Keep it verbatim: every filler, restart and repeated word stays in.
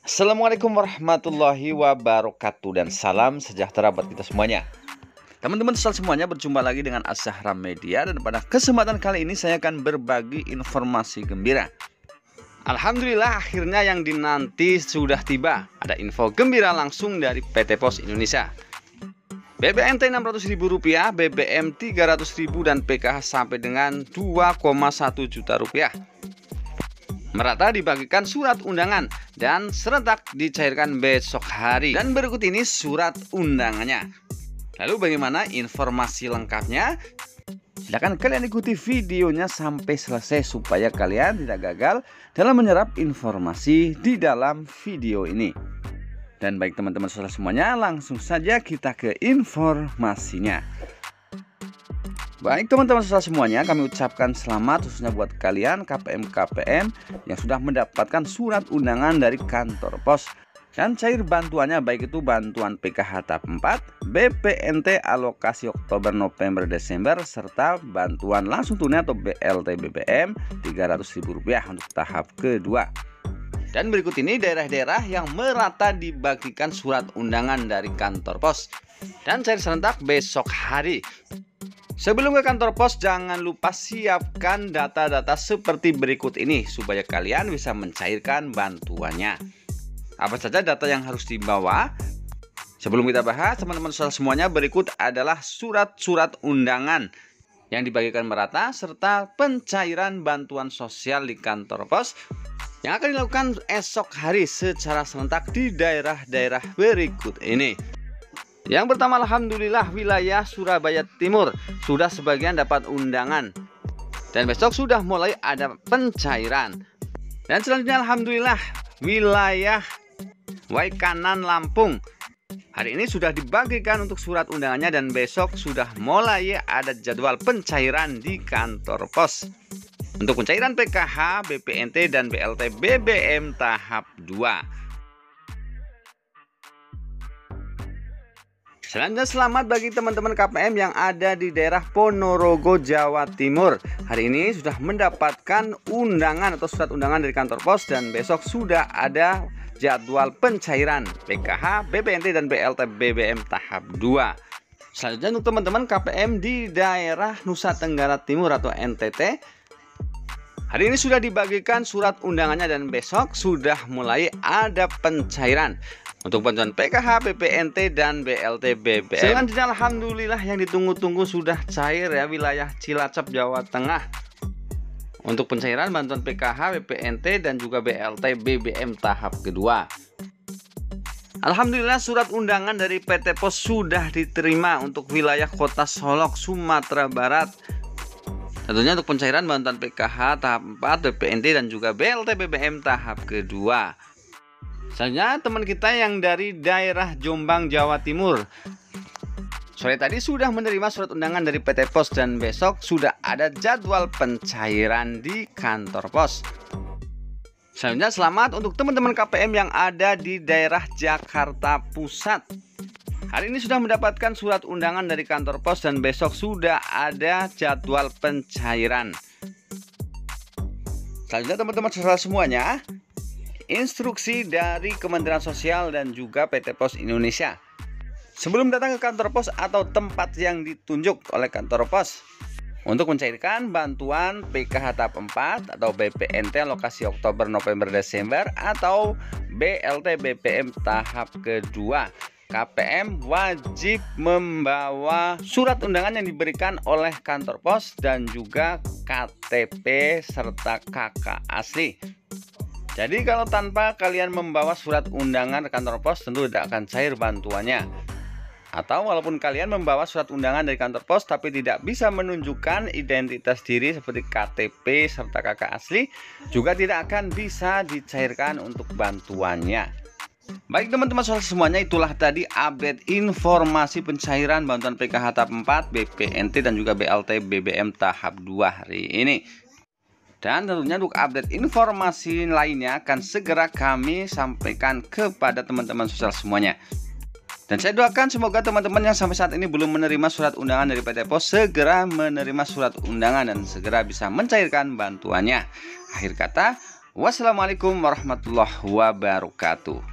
Assalamualaikum warahmatullahi wabarakatuh dan salam sejahtera buat kita semuanya. Teman-teman semuanya, berjumpa lagi dengan Azahra Media, dan pada kesempatan kali ini saya akan berbagi informasi gembira. Alhamdulillah, akhirnya yang dinanti sudah tiba. Ada info gembira langsung dari P T Pos Indonesia. B B M T enam ratus ribu rupiah, B B M tiga ratus ribu, dan P K H sampai dengan dua koma satu juta rupiah. Merata dibagikan surat undangan dan serentak dicairkan besok hari. Dan berikut ini surat undangannya. Lalu bagaimana informasi lengkapnya? Silahkan kalian ikuti videonya sampai selesai supaya kalian tidak gagal dalam menyerap informasi di dalam video ini. Dan baik teman-teman saudara semuanya, langsung saja kita ke informasinya. Baik teman-teman semuanya, kami ucapkan selamat khususnya buat kalian K P M-K P M yang sudah mendapatkan surat undangan dari kantor pos dan cair bantuannya, baik itu bantuan P K H tahap empat, B P N T alokasi Oktober, November, Desember, serta bantuan langsung tunai atau B L T B B M tiga ratus ribu rupiah untuk tahap kedua. Dan berikut ini daerah-daerah yang merata dibagikan surat undangan dari kantor pos dan cair serentak besok hari. Sebelum ke kantor pos, jangan lupa siapkan data-data seperti berikut ini supaya kalian bisa mencairkan bantuannya. Apa saja data yang harus dibawa? Sebelum kita bahas, teman-teman semuanya, berikut adalah surat-surat undangan yang dibagikan merata serta pencairan bantuan sosial di kantor pos yang akan dilakukan esok hari secara serentak di daerah-daerah berikut ini. Yang pertama, alhamdulillah wilayah Surabaya Timur sudah sebagian dapat undangan dan besok sudah mulai ada pencairan. Dan selanjutnya alhamdulillah wilayah Waikanan Lampung hari ini sudah dibagikan untuk surat undangannya dan besok sudah mulai ada jadwal pencairan di kantor pos untuk pencairan P K H, B P N T, dan B L T B B M tahap dua. Selanjutnya selamat bagi teman-teman K P M yang ada di daerah Ponorogo, Jawa Timur. Hari ini sudah mendapatkan undangan atau surat undangan dari kantor pos dan besok sudah ada jadwal pencairan P K H, B P N T, dan B L T B B M tahap dua. Selanjutnya untuk teman-teman K P M di daerah Nusa Tenggara Timur atau N T T, hari ini sudah dibagikan surat undangannya dan besok sudah mulai ada pencairan untuk bantuan P K H, B P N T, dan B L T B B M. Selanjutnya alhamdulillah yang ditunggu-tunggu sudah cair ya, wilayah Cilacap, Jawa Tengah. Untuk pencairan bantuan P K H, B P N T, dan juga B L T B B M tahap kedua. Alhamdulillah surat undangan dari P T Pos sudah diterima untuk wilayah Kota Solok, Sumatera Barat. Tentunya untuk pencairan bantuan P K H tahap empat, B P N T, dan juga B L T B B M tahap kedua. Selanjutnya teman kita yang dari daerah Jombang, Jawa Timur, sore tadi sudah menerima surat undangan dari P T Pos dan besok sudah ada jadwal pencairan di kantor pos. Selanjutnya selamat untuk teman-teman K P M yang ada di daerah Jakarta Pusat. Hari ini sudah mendapatkan surat undangan dari kantor pos dan besok sudah ada jadwal pencairan. Selanjutnya teman-teman semuanya, instruksi dari Kementerian Sosial dan juga P T Pos Indonesia. Sebelum datang ke kantor pos atau tempat yang ditunjuk oleh kantor pos untuk mencairkan bantuan P K H tahap empat atau B P N T alokasi Oktober, November, Desember, atau B L T B P M tahap kedua, K P M wajib membawa surat undangan yang diberikan oleh kantor pos dan juga K T P serta K K asli. Jadi kalau tanpa kalian membawa surat undangan ke kantor pos tentu tidak akan cair bantuannya. Atau walaupun kalian membawa surat undangan dari kantor pos tapi tidak bisa menunjukkan identitas diri seperti K T P serta K K asli, juga tidak akan bisa dicairkan untuk bantuannya. Baik teman-teman semuanya, itulah tadi update informasi pencairan bantuan P K H tahap empat, B P N T, dan juga B L T B B M tahap dua hari ini. Dan tentunya untuk update informasi lainnya akan segera kami sampaikan kepada teman-teman sosial semuanya. Dan saya doakan semoga teman-teman yang sampai saat ini belum menerima surat undangan dari P T Pos segera menerima surat undangan dan segera bisa mencairkan bantuannya. Akhir kata, Wassalamualaikum warahmatullahi wabarakatuh.